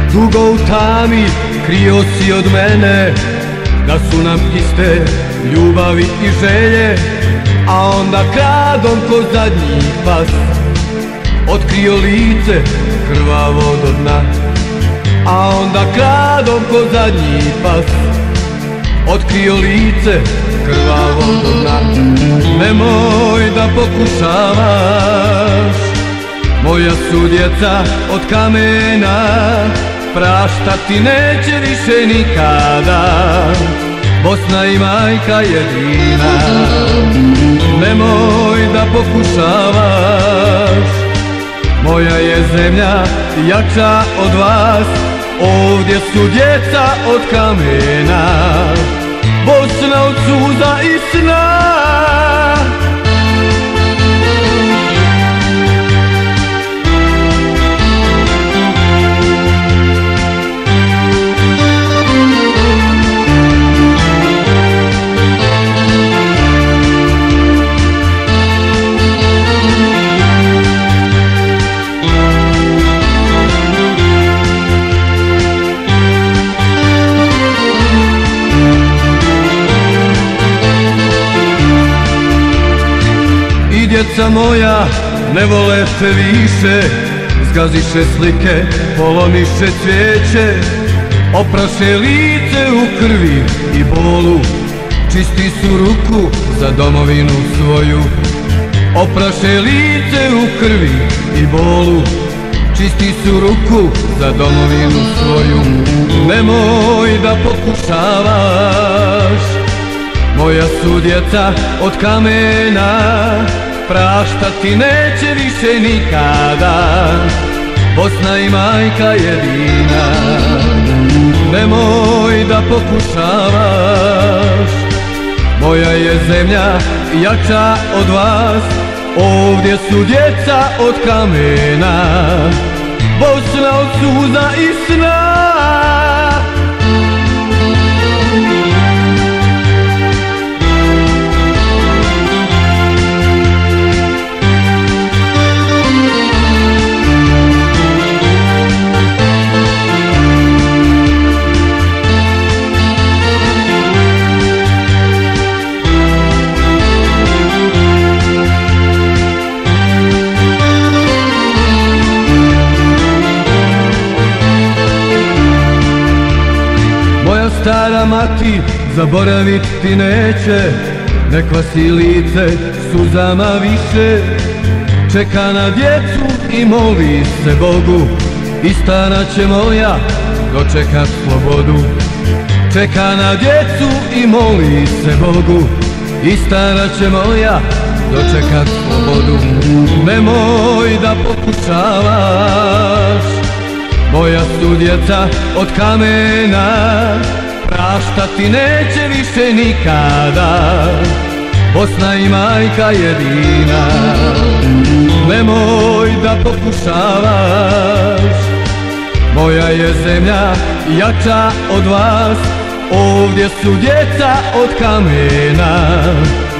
Dugo u tami krio si od mene da su nam iste ljubavi i želje, a onda kradom ko zadnji pas otkrio lice krvavo do dna. A onda kradom ko zadnji pas otkrio lice krvavo do dna. Nemoj da pokušavaš, moja su djeca od kamena, praštati neće više nikada Bosna i majka jedina. Nemoj da pokušavaš, moja je zemlja jača od vas, ovdje su djeca od kamena, Bosna od suza i sna. Djeca moja ne vole te više, zgaziše slike, polomiše cvijeće, opraše lice u krvi i bolu, čisti su ruku za domovinu svoju. Opraše lice u krvi i bolu, čisti su ruku za domovinu svoju. Nemoj da pokušavaš, moja su djeca od kamena, praštati neće više nikada Bosna i majka jedina. Nemoj da pokušavaš, moja je zemlja jača od vas, ovdje su djeca od kamena, Bosna od suza i sna. Stara mati zaboravit ti neće, ne kvasi lice suzama više, čeka na djecu i moli se Bogu, i stara će moja dočekat slobodu. Čeka na djecu i moli se Bogu, i stara će moja dočekat slobodu. Nemoj da pokušavaš, moja su djeca od kamena, praštati neće više nikada Bosna i majka jedina. Nemoj da pokušavaš, moja je zemlja jača od vas, ovdje su djeca od kamena,